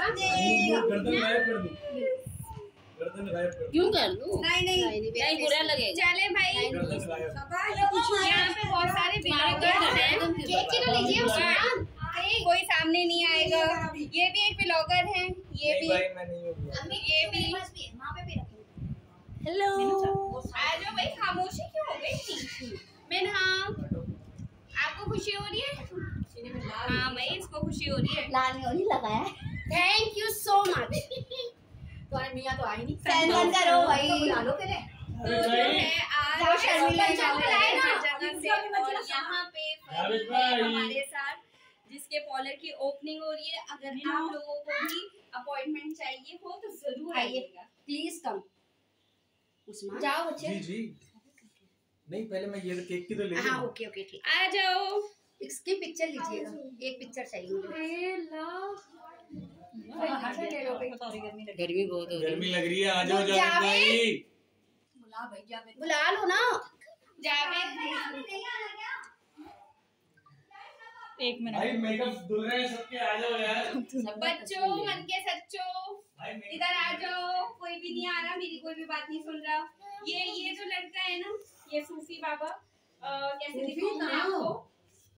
क्यों कर दूं? नहीं बुरा लगेगा। चले भाई, यहाँ पे बहुत सारे ब्लॉगर हैं, कोई सामने नहीं आएगा। ये भी एक ब्लॉगर है, ये भी हेलो आ जाओ भाई। खामोशी क्यों हो गई? मैं आपको खुशी हो रही है? हाँ भाई, इसको खुशी हो रही है। लाल नहीं लगाया। Thank you so much. तो मियां तो आई नहीं। सेंड करो भाई, बुला लो पहले। आज शर्मिला जगह से और यहाँ पे हमारे साथ जिसके पार्लर की ओपनिंग हो रही है। अगर आप लोगों को भी अपॉइंटमेंट चाहिए हो तो जरूर आइएगा, प्लीज कम। उस्मान जाओ बच्चे। जी जी। नहीं पहले मैं ये केक की तो ले। हाँ ओके ओके ठीक। आ जाओ, इसकी पिक्चर लीजिएगा, एक पिक्चर चाहिए मुझे। गर्मी बहुत हो रही है। गर्मी लग रही है, आ जाओ जावेद भाई। बुला भाई, जावेद बुला लो ना। जावेद एक मिनट भाई मेकअप धुल रहे हैं सबके, आ जाओ यार। बच्चों, मन के सच्चों, इधर आ जाओ। कोई भी नहीं आ रहा, मेरी कोई भी बात नहीं सुन रहा। ये जो लड़का है ना, ये सूफी बाबा, कैसे दिखाऊं मैं आपको?